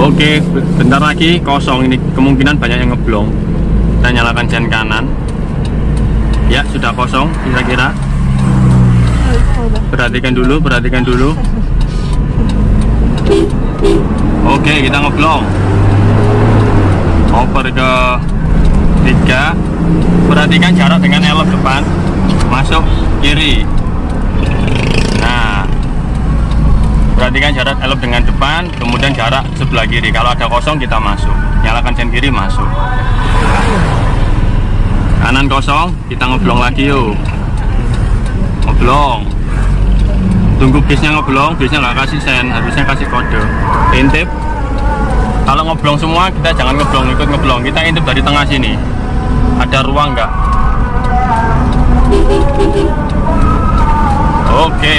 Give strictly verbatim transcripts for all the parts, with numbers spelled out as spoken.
Oke, bentar lagi kosong ini, kemungkinan banyak yang ngeblong. Kita nyalakan sen kanan. Ya, sudah kosong kira-kira. Perhatikan dulu, perhatikan dulu. Oke, kita ngeblong. Over ke tiga. Perhatikan jarak dengan elep depan. Masuk kiri. Nah, perhatikan jarak elep dengan depan, kemudian jarak sebelah kiri. Kalau ada kosong kita masuk. Nyalakan sen kiri, masuk. Kanan kosong, kita ngeblong lagi yuk. Ngeblong. Tunggu bisnya ngeblong, bisnya nggak kasih sen, harusnya kasih kode. Intip. Kalau ngeblong semua, kita jangan ngeblong, ikut ngeblong. Kita intip dari tengah sini. Ada ruang nggak? Oke.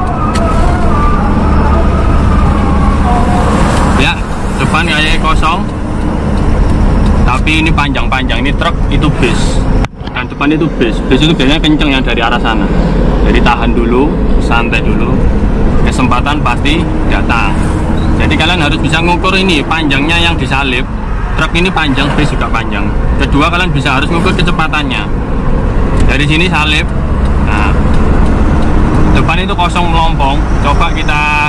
Ya, depan kayak kosong. Tapi ini panjang-panjang, ini truk, itu bis. Dan depan itu bis. Bis itu biasanya kenceng yang dari arah sana. Jadi tahan dulu, santai dulu. Kesempatan pasti datang. Jadi kalian harus bisa ngukur ini panjangnya yang disalip. Truk ini panjang, bis juga panjang. Kedua, kalian bisa harus ngukur kecepatannya. Dari sini salip. Nah, depan itu kosong melompong. Coba kita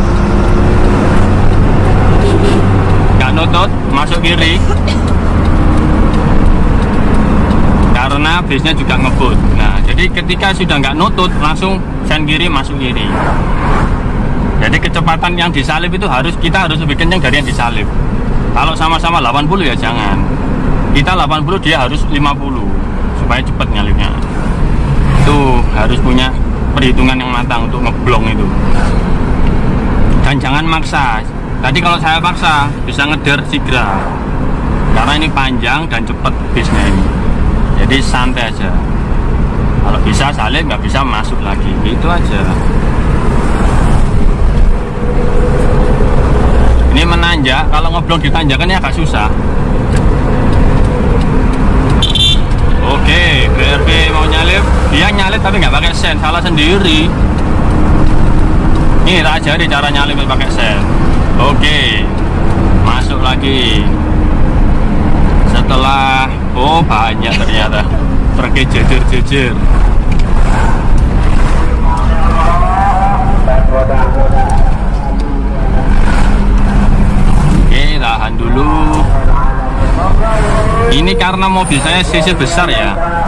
nggak nutut, masuk kiri. Karena bisnya juga ngebut. Nah, jadi ketika sudah nggak nutut, langsung sen kiri, masuk kiri. Jadi kecepatan yang disalip itu harus kita harus lebih kencang dari yang disalip. Kalau sama-sama delapan puluh ya jangan. Kita delapan puluh, dia harus lima puluh supaya cepat nyalipnya. Itu harus punya perhitungan yang matang untuk ngeblong itu. Dan jangan maksa. Tadi kalau saya paksa bisa ngeder sigra. Karena ini panjang dan cepat bisnya ini. Jadi santai aja. Kalau bisa salib, nggak bisa masuk lagi. Itu aja. Ini menanjak, kalau ngeblong di tanjakan ya agak susah. Oke, B R B mau nyalip. Dia nyalip tapi nggak pakai sen, salah sendiri. Ini tak ajari cara nyalip pakai sen. Oke, masuk lagi. Setelah, oh banyak ternyata. Pergi jejer-jejer. Tahan dulu. Ini karena mobil saya cc besar ya,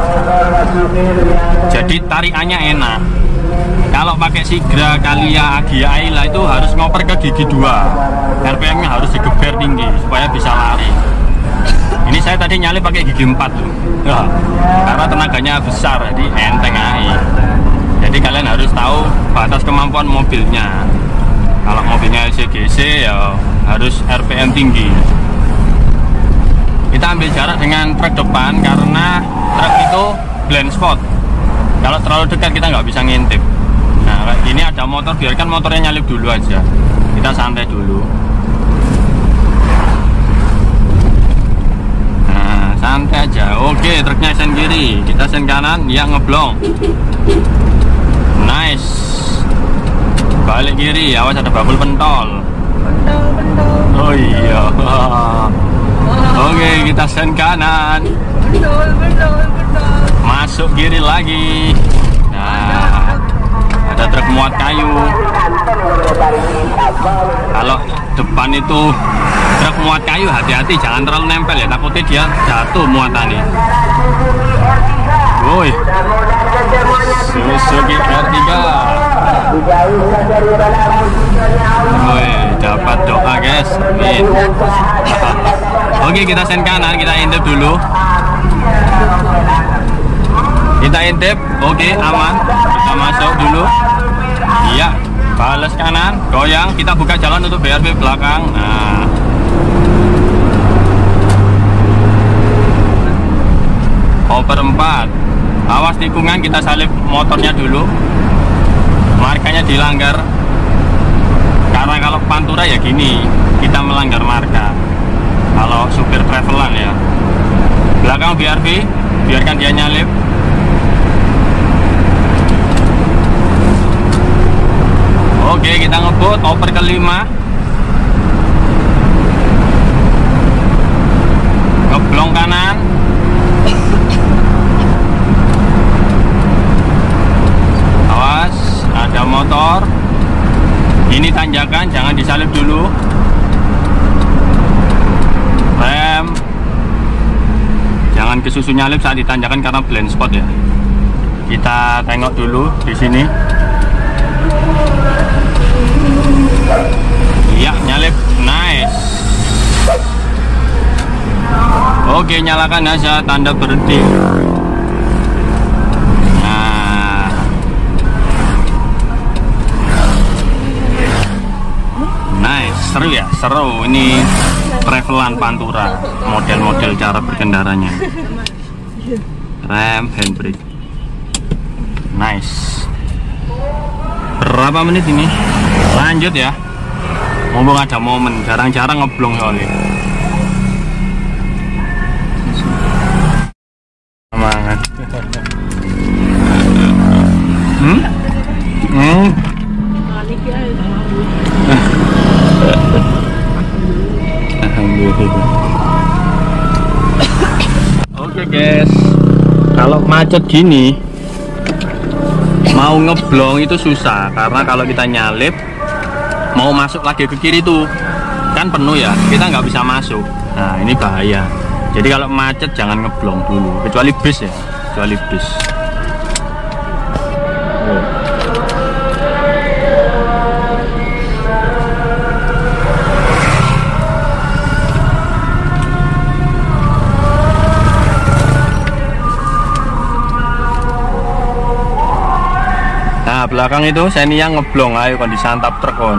jadi tarikannya enak. Kalau pakai Sigra, Kalia, Agia, Ayla itu harus ngoper ke gigi dua. R P M-nya harus digeber tinggi supaya bisa lari. Ini saya tadi nyalip pakai gigi empat tuh. Nah, karena tenaganya besar, jadi enteng aja. Jadi kalian harus tahu batas kemampuan mobilnya. Kalau mobilnya L C G C ya harus R P M tinggi. Kita ambil jarak dengan truk depan karena truk itu blind spot. Kalau terlalu dekat kita nggak bisa ngintip. Nah, kayak gini ada motor, biarkan motornya nyalip dulu aja. Kita santai dulu. Nah, santai aja. Oke, truknya sen kiri, kita sen kanan, dia ngeblong. Nice. Balik kiri, awas ada bakul pentol. Pentol, pentol. Oh iya. Oke, kita sen kanan. Pentol, pentol, pentol. Masuk kiri lagi. Nah, ada truk muat kayu. Kalau depan itu truk muat kayu, hati-hati jangan terlalu nempel ya, takutnya dia jatuh muatannya. Woi, Suzuki R tiga. Woi, dapat doa guys. Amin. Oke, kita sen kanan, kita intip dulu. Kita intip, oke, aman. Kita masuk dulu. Iya, balas kanan, goyang. Kita buka jalan untuk B R B belakang. Nah, over empat. Awas tikungan, kita salip motornya dulu. Markanya dilanggar. Karena kalau pantura ya gini, kita melanggar marka. Kalau supir travelan ya. Belakang B R B, biarkan dia nyalip. Oke, kita ngebut over kelima. disalip dulu. Rem. Jangan kesusu nyalip saat ditanjakan karena blind spot ya. Kita tengok dulu di sini. Iya, nyalip. Nice. Oke, nyalakan aja tanda berhenti. Nah. Nice, seru ya, seru. Ini travelan Pantura, model-model cara berkendaranya. Rem, handbrake. Nice. Berapa menit ini? Lanjut ya. Ngomong ada momen, jarang-jarang ngeblong soalnya. Semangat. Hmm? Hmm? Alhamdulillah. Oke guys, kalau macet gini mau ngeblong itu susah, karena kalau kita nyalip mau masuk lagi ke kiri tuh kan penuh ya, kita nggak bisa masuk. Nah ini bahaya. Jadi kalau macet jangan ngeblong dulu, kecuali bis ya, kecuali bis. Oh. Nah belakang itu Xenia ngeblong, ayo kon disantap truk kon.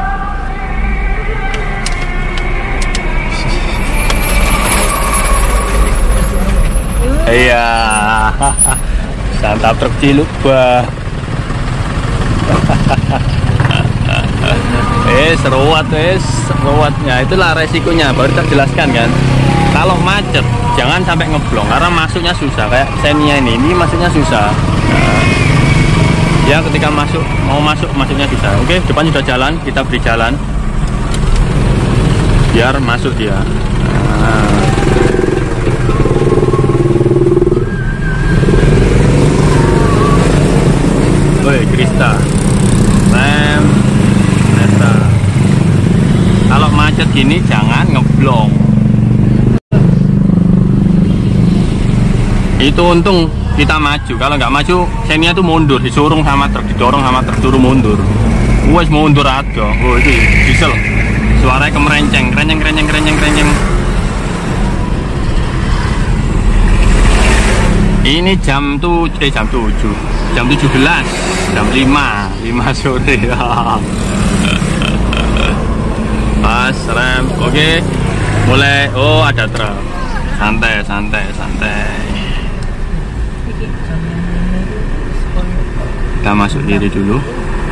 Iya, santap truk ciluk bah. Eh seruat wes, seruatnya itulah resikonya. Baru tak jelaskan kan. Kalau macet jangan sampai ngeblong karena masuknya susah. Kayak Xenia ini, ini masuknya susah. Nah, ya ketika masuk mau masuk masuknya susah. Oke, depan sudah jalan, kita beri jalan biar masuk dia. Nah. Woi Krista, rem, Krista. Kalau macet gini jangan ngeblong. Itu untung kita maju, kalau nggak maju Xenia tuh mundur, disurung sama truk, didorong sama truk, suruh mundur. Wes mundur aja. Oh itu diesel, suaranya kemerenceng, kerenceng kerenceng kerenceng kerenceng. Ini jam tuh, eh jam tujuh, jam tujuh belas, jam lima, lima sore. Pas rem, oke, mulai. Oh ada truk, santai santai santai. Kita masuk diri dulu.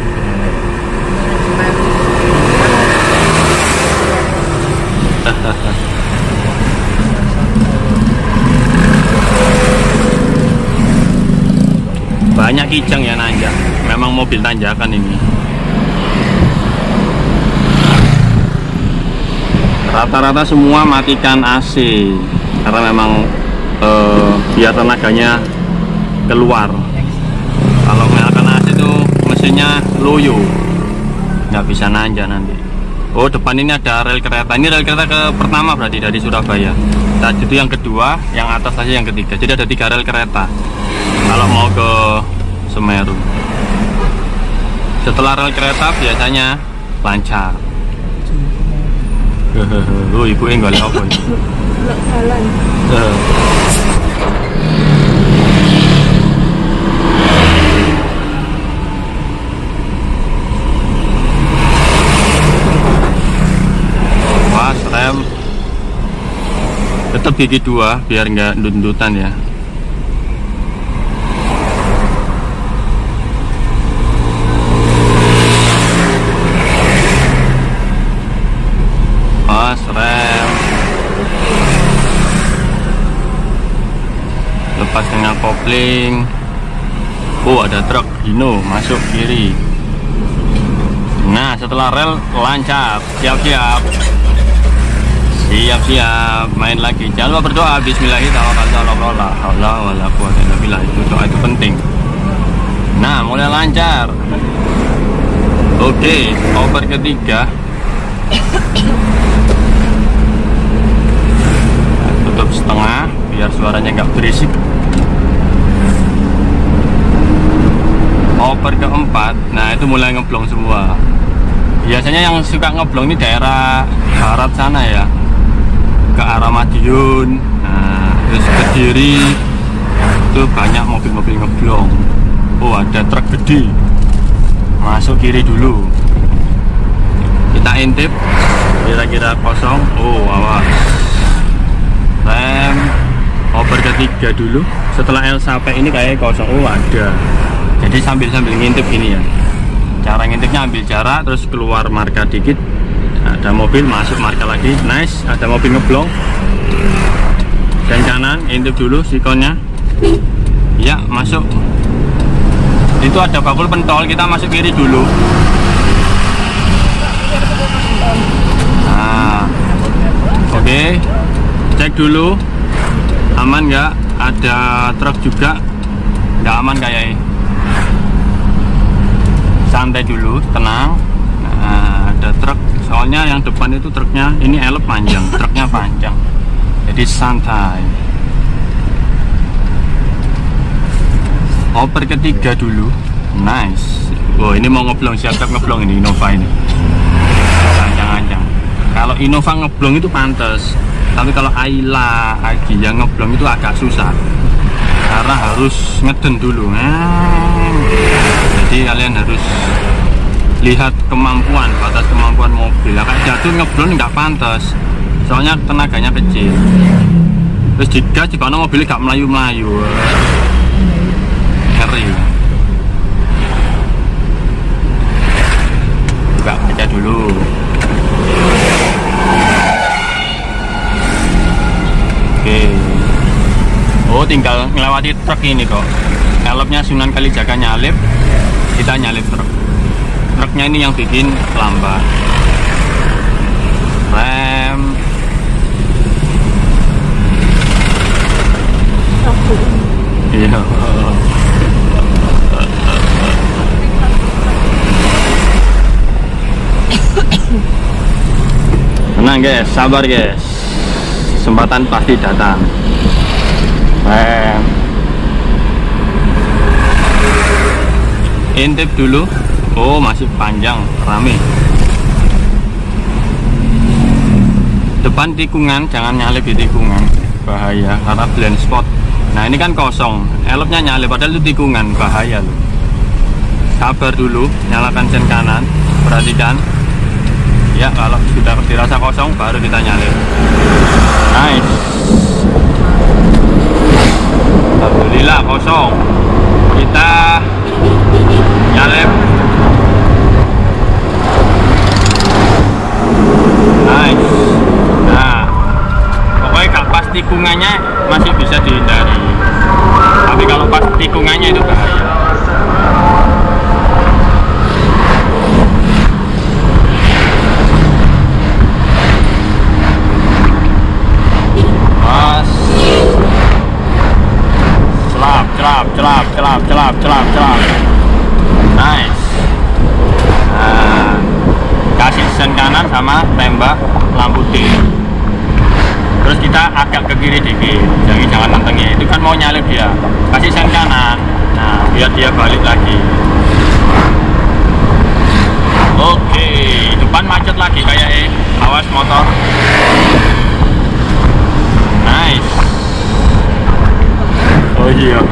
Banyak kijang ya nanjak. Memang mobil tanjakan ini. Rata-rata semua matikan A C karena memang eh, biar tenaganya keluar. Kalau nyalakan A C itu mesinnya loyo, nggak bisa nanjak nanti. Oh depan ini ada rel kereta. Ini rel kereta ke pertama berarti dari Surabaya. Tadi itu yang kedua, yang atas saja yang ketiga. Jadi ada tiga rel kereta kalau mau ke Semeru. Setelah rel kereta biasanya lancar. Oh ibu yang golek apa ini? Pas rem tetap gigi dua biar nggak ndut-ndutan ya. Pas rem, lepas dengan kopling. Oh ada truk Hino masuk kiri. Nah setelah rel lancar, siap-siap, siap-siap main lagi. Jangan lupa berdoa. Bismillahirrahmanirrahim. Itu doa itu penting. Nah mulai lancar. Oke, over ketiga berisik. Oper keempat, nah itu mulai ngeblong semua. Biasanya yang suka ngeblong ini daerah barat sana ya, ke arah Madiun, nah, terus Kediri itu banyak mobil-mobil ngeblong. Oh, ada truk gede masuk kiri dulu, kita intip kira-kira kosong. Oh, awas, rem oper ketiga dulu. Setelah L sampai ini kayak kosong. Oh, ada. Jadi sambil-sambil ngintip ini ya, cara ngintipnya ambil jarak terus keluar marka dikit, ada mobil masuk marka lagi. Nice, ada mobil ngeblong. Dan kanan intip dulu sikonnya, ya masuk. Itu ada bakul pentol, kita masuk kiri dulu. Nah, oke, okay. Cek dulu aman nggak, ada truk juga nggak aman kayaknya. Santai dulu, tenang. Nah, ada truk, soalnya yang depan itu truknya ini elep panjang, truknya panjang, jadi santai. Oper ketiga dulu, nice. Oh, ini mau ngeblong, siap-siap ngeblong ini Innova ini. Ancang-ancang. Kalau Innova ngeblong itu pantas, tapi kalau Ayla, Agi yang ngeblong itu agak susah, karena harus ngeden dulu. Nah, jadi kalian harus lihat kemampuan, batas kemampuan mobil. Nah, kayak jatuh ngeblong nggak pantas, soalnya tenaganya kecil. Terus jika jika mobilnya nggak melayu-melayu, ngeri. Buka kaca dulu. Oke. Oh, tinggal melewati truk ini kok. Elopnya Sunan Kalijaga nyalip, kita nyalip truk. Truknya ini yang bikin lambat. Rem. Iya. Tenang guys, sabar guys. Kesempatan pasti datang. Rem. Intip dulu. Oh, masih panjang, rame. Depan tikungan, jangan nyalip di tikungan, bahaya karena blind spot. Nah, ini kan kosong, elopnya nyalip padahal itu tikungan, bahaya loh. Sabar dulu, nyalakan sen kanan, perhatikan. Ya, kalau sudah dirasa kosong baru kita nyalip. Nice. Alhamdulillah kosong. Kita nyalip. Nice. Nah, pokoknya kalau pas tikungannya masih bisa dihindari, tapi kalau pas tikungannya itu bahaya. Mas, celap, celap, celap, celap, celap, celap, celap. Nice. Nah, kasih sen kanan sama tembak lampu D. Terus kita agak ke kiri dikit, jangan jangan nantengin. Itu kan mau nyalip dia, kasih sen kanan. Nah, biar dia balik lagi. Oke, depan macet lagi kayak eh. Awas motor. Nice. Oh iya.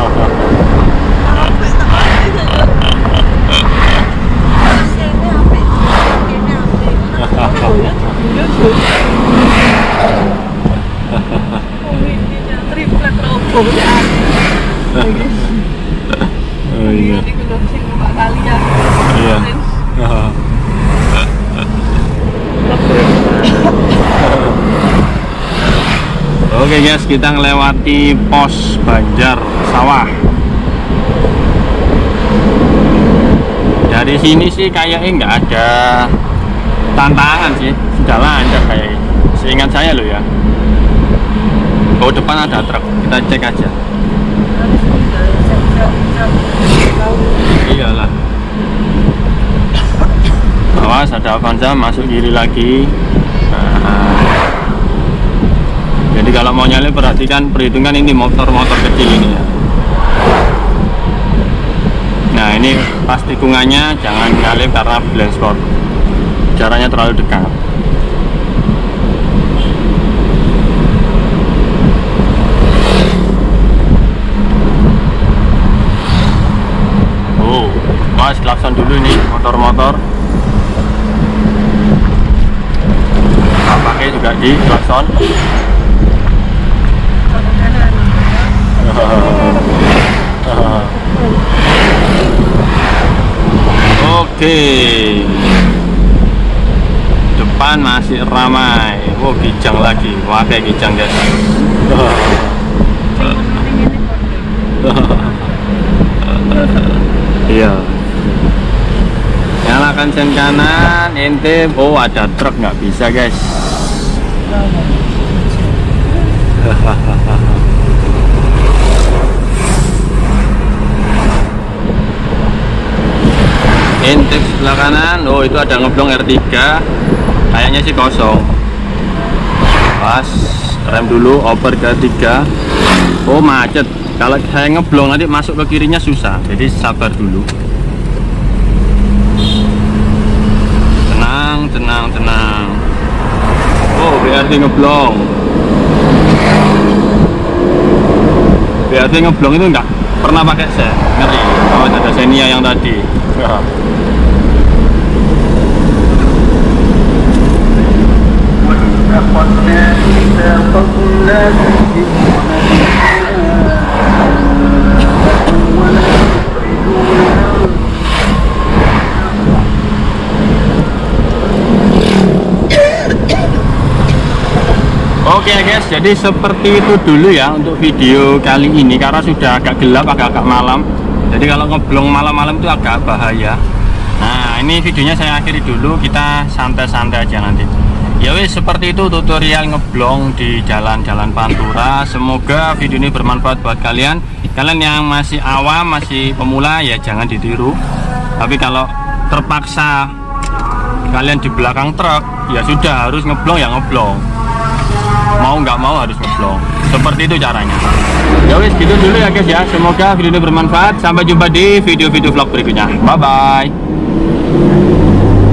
Oh iya. Iya. Oke guys, kita ngelewati pos Banjar Sawah. Dari sini sih kayaknya nggak ada tantangan sih, sudah lancar kayaknya. Seingat saya loh ya. Oh, depan ada truk, kita cek aja. Iyalah. Awas, ada Avanza masuk kiri lagi. Nah. Jadi kalau mau nyalip perhatikan, perhitungan ini motor-motor kecil ini ya. Nah ini pas tikungannya jangan nyalip karena blind spot, jaraknya terlalu dekat. Oh, mas klakson dulu nih motor-motor. Nah, pakai juga di klakson. Oke, depan masih ramai. Oh, kijang lagi, pakai kijang guys. Iya. Nyalakan sen kanan, ente. Oh, ada truk nggak bisa guys. Intip sebelah kanan. Oh itu ada ngeblong R tiga, kayaknya sih kosong. Pas rem dulu, oper ke R tiga. Oh macet, kalau saya ngeblong nanti masuk ke kirinya susah, jadi sabar dulu. Tenang, tenang, tenang. Oh B R T ngeblong. B R T ngeblong itu enggak pernah pakai sen, ngeri. Oh ada Xenia yang tadi. Oke okay guys, jadi seperti itu dulu ya untuk video kali ini, karena sudah agak gelap, agak-agak malam. Jadi kalau ngeblong malam-malam itu agak bahaya. Nah ini videonya saya akhiri dulu, kita santai-santai aja nanti. Ya wis, seperti itu tutorial ngeblong di jalan-jalan Pantura. Semoga video ini bermanfaat buat kalian. Kalian yang masih awam, masih pemula ya jangan ditiru. Tapi kalau terpaksa kalian di belakang truk, ya sudah harus ngeblong ya ngeblong. Mau nggak mau harus ngeblong. Seperti itu caranya. Ya wis, gitu dulu ya guys ya. Semoga video ini bermanfaat. Sampai jumpa di video-video vlog berikutnya. Bye bye.